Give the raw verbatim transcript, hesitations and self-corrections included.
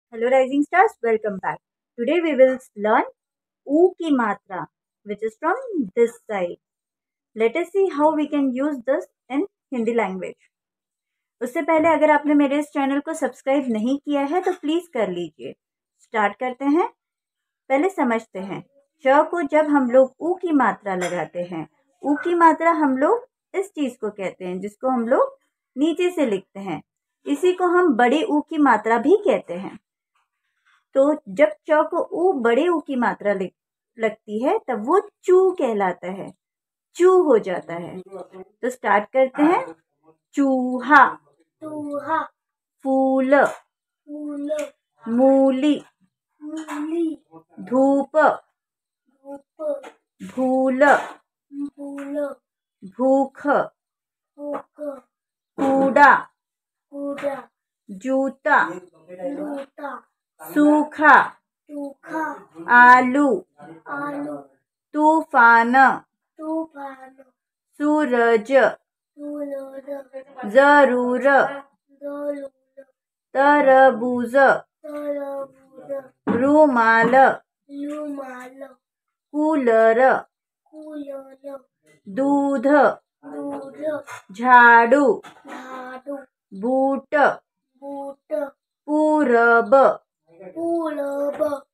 Hello rising stars, welcome back. Today we will learn U की मात्रा which is from this side. Let us see how we can use this in Hindi language. उससे पहले अगर आपने मेरे इस channel को सब्सक्राइब नहीं किया है तो प्लीज कर लीजिए. स्टार्ट करते हैं. पहले समझते हैं. च को जब हम लोग ऊ की मात्रा लगाते हैं, ऊ की मात्रा हम लोग इस चीज को कहते हैं जिसको हम लोग नीचे से लिखते हैं. इसी को हम बड़े ऊ की मात्रा भी कहते हैं. तो जब च को ऊ बड़े ऊ की मात्रा लगती है तब वो चू कहलाता है, चू हो जाता है. तो स्टार्ट करते हैं. चूहा, चूहा, फूल, फूल, मूली, मूली, धूप, धूप, भूल, फूल, भूख, भूख, कूड़ा, कूड़ा, जूता, जूता, सूखा, सूखा, आलू, आलू, तूफान, तूफान, सूरज, सूरज, जरूर, जरूर, तरबूज, तरबूज, रुमाल, रुमाल, कूलर, कूलर, दूध, दूध, झाड़ू, झाड़ू, बूट, बूट, पूरब, पूरब,